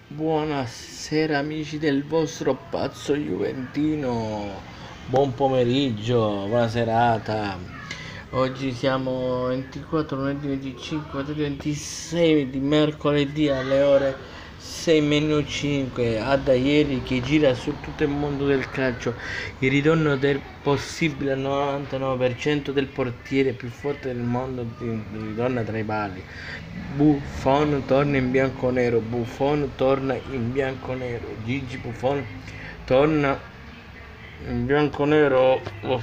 Buonasera amici del vostro pazzo juventino, buon pomeriggio, buona serata. Oggi siamo 24, lunedì 25, 26 di mercoledì alle ore 6-5. Da ieri che gira su tutto il mondo del calcio il ritorno del possibile al 99% del portiere più forte del mondo ritorna tra i pali. Buffon torna in bianconero, Buffon torna in bianconero, Gigi Buffon torna in bianconero,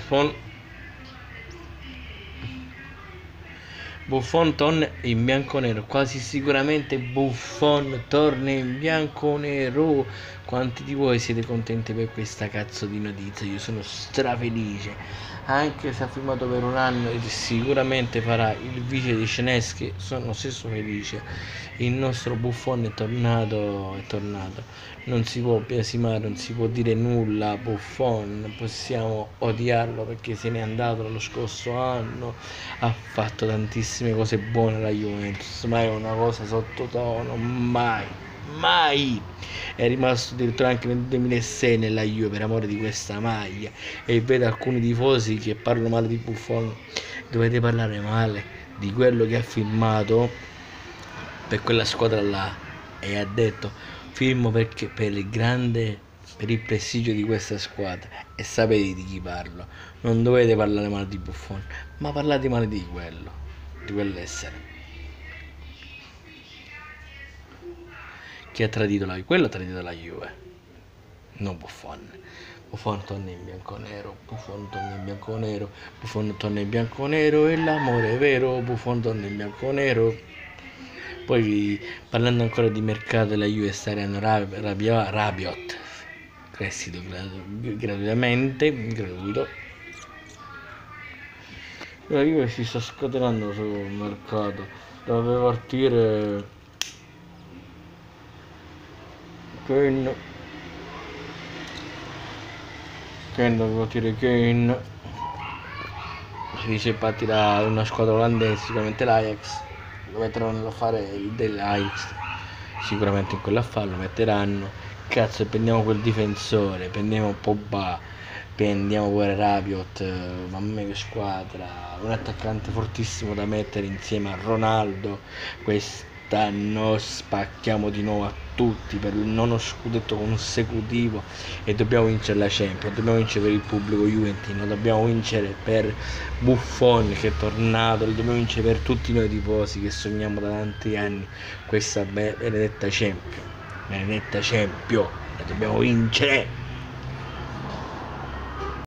Buffon torna in bianconero, quasi sicuramente Buffon torna in bianconero. Quanti di voi siete contenti per questa cazzo di notizia? Io sono strafelice, anche se ha firmato per un anno e sicuramente farà il vice di Sceneschi. Sono stesso felice. Il nostro Buffon è tornato, non si può biasimare, non si può dire nulla a Buffon, possiamo odiarlo perché se n'è andato lo scorso anno, ha fatto tantissime cose buone alla Juventus, mai una cosa sottotono, mai. È rimasto addirittura anche nel 2006 nella Juve per amore di questa maglia, e vedo alcuni tifosi che parlano male di Buffon. Dovete parlare male di quello che ha firmato per quella squadra là, e ha detto firmo perché per il prestigio di questa squadra, e sapete di chi parlo. Non dovete parlare male di Buffon, ma parlate male di quell'essere che ha tradito quello ha tradito la Juve, non Buffon. Buffon torna in bianconero, Buffon torna in bianconero, Buffon torna in bianconero, e l'amore è vero, Buffon torna in bianconero. Poi parlando ancora di mercato della Juve, sta arrivando Rabiot, prestito gratuito. La Juve si sta scatenando sul mercato, deve partire Kane, deve partire Kane, si dice partirà una squadra olandese, sicuramente l'Ajax, lo metteranno a fare dell'Ajax, sicuramente in quell'affare lo metteranno. Cazzo, prendiamo quel difensore, prendiamo Pogba, prendiamo pure Rabiot, mamma mia che squadra, un attaccante fortissimo da mettere insieme a Ronaldo. Quest'anno spacchiamo di nuovo a tutti per il nono scudetto consecutivo, e dobbiamo vincere la Champions, dobbiamo vincere per il pubblico juventino, dobbiamo vincere per Buffon che è tornato, lo dobbiamo vincere per tutti noi tifosi che sogniamo da tanti anni questa benedetta Champions, la dobbiamo vincere.